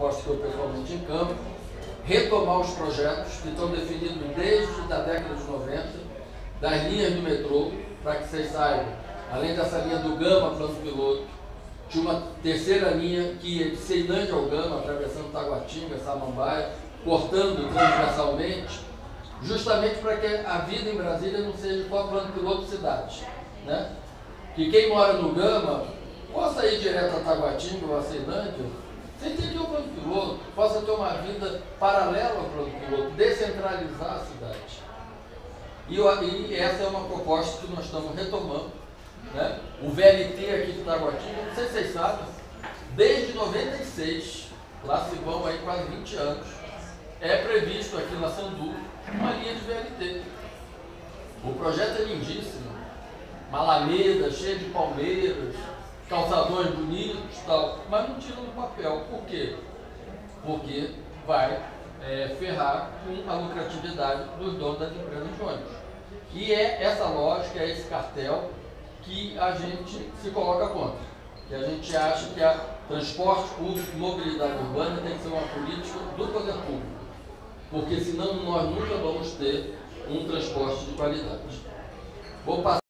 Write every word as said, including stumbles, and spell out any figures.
proposta que eu pessoalmente encampo, retomar os projetos que estão definidos desde a década de noventa, das linhas do metrô, para que vocês saibam, além dessa linha do Gama, plano piloto, tinha uma terceira linha que ia de Ceilândia ao Gama, atravessando Taguatinga, Samambaia, cortando transversalmente, justamente para que a vida em Brasília não seja só plano piloto cidade, né? Que quem mora no Gama possa ir direto a Taguatinga ou a Ceilândia, sem ter que ir ao plano piloto, possa ter uma vida paralela ao plano piloto, descentralizar a cidade. E, e essa é uma proposta que nós estamos retomando, né? O V L T aqui de Taguatinga, não sei se vocês sabem, desde noventa e seis, lá se vão aí quase vinte anos, é previsto aqui na Sandu uma linha de V L T. O projeto é lindíssimo, uma alameda cheia de palmeiras, calçadões bonitos e tal, mas não tira do papel. Por quê? Porque vai é, ferrar com a lucratividade dos donos das empresas de ônibus. E é essa lógica, é esse cartel que a gente se coloca contra. Que a gente acha que a transporte público e mobilidade urbana tem que ser uma política do poder público. Porque senão nós nunca vamos ter um transporte de qualidade. Vou passar